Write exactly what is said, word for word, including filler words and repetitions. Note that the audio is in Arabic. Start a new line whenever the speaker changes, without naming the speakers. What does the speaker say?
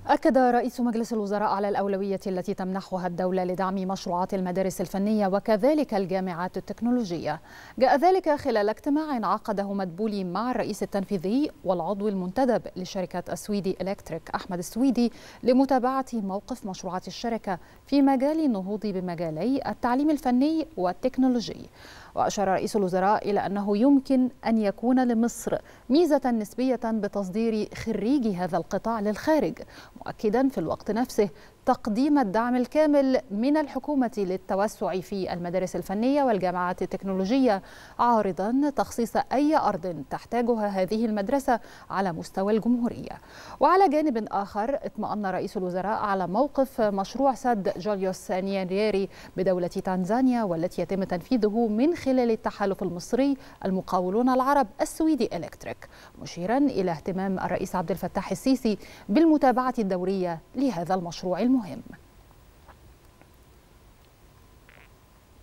أكد رئيس مجلس الوزراء على الأولوية التي تمنحها الدولة لدعم مشروعات المدارس الفنية وكذلك الجامعات التكنولوجية. جاء ذلك خلال اجتماع عقده مدبولي مع الرئيس التنفيذي والعضو المنتدب لشركة السويدي إلكتريك أحمد السويدي لمتابعة موقف مشروعات الشركة في مجال النهوض بمجالي التعليم الفني والتكنولوجي. وأشار رئيس الوزراء إلى أنه يمكن أن يكون لمصر ميزة نسبية بتصدير خريجي هذا القطاع للخارج، مؤكدا في الوقت نفسه تقديم الدعم الكامل من الحكومة للتوسع في المدارس الفنية والجامعات التكنولوجية، عارضا تخصيص أي أرض تحتاجها هذه المدرسة على مستوى الجمهورية. وعلى جانب آخر اطمأن رئيس الوزراء على موقف مشروع سد جوليوس نيريري بدولة تنزانيا، والتي يتم تنفيذه من خلال التحالف المصري المقاولون العرب السويدي إلكتريك، مشيرا إلى اهتمام الرئيس عبد الفتاح السيسي بالمتابعة الدورية لهذا المشروع المهم.